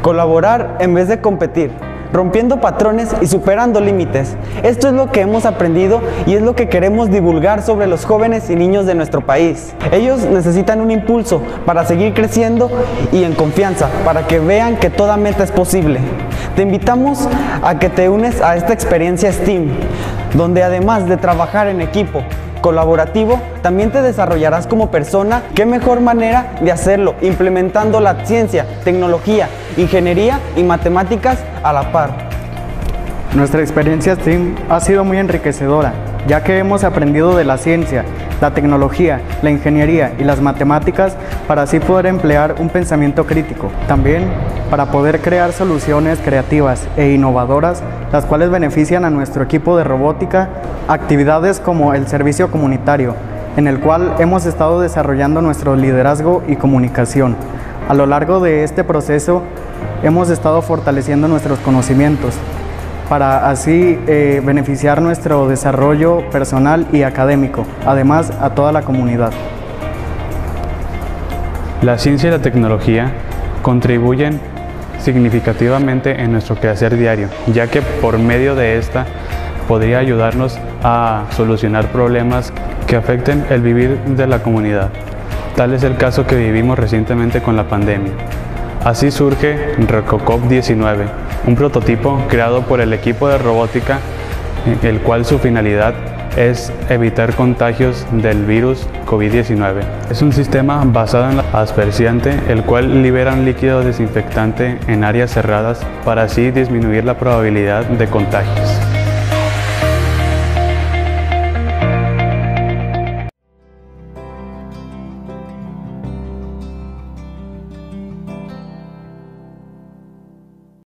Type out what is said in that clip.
colaborar en vez de competir, rompiendo patrones y superando límites. Esto es lo que hemos aprendido y es lo que queremos divulgar sobre los jóvenes y niños de nuestro país. Ellos necesitan un impulso para seguir creciendo y en confianza, para que vean que toda meta es posible. Te invitamos a que te unes a esta experiencia STEAM, donde además de trabajar en equipo colaborativo, también te desarrollarás como persona. ¿Qué mejor manera de hacerlo? Implementando la ciencia, tecnología, ingeniería y matemáticas a la par. Nuestra experiencia STEAM ha sido muy enriquecedora, ya que hemos aprendido de la ciencia, la tecnología, la ingeniería y las matemáticas para así poder emplear un pensamiento crítico. También para poder crear soluciones creativas e innovadoras, las cuales benefician a nuestro equipo de robótica, actividades como el servicio comunitario, en el cual hemos estado desarrollando nuestro liderazgo y comunicación. A lo largo de este proceso hemos estado fortaleciendo nuestros conocimientos para así beneficiar nuestro desarrollo personal y académico, además a toda la comunidad. La ciencia y la tecnología contribuyen significativamente en nuestro quehacer diario, ya que por medio de esta podría ayudarnos a solucionar problemas que afecten el vivir de la comunidad. Tal es el caso que vivimos recientemente con la pandemia. Así surge Recocop-19, un prototipo creado por el equipo de robótica, el cual su finalidad es evitar contagios del virus COVID-19. Es un sistema basado en la aspersiante, el cual libera un líquido desinfectante en áreas cerradas para así disminuir la probabilidad de contagios.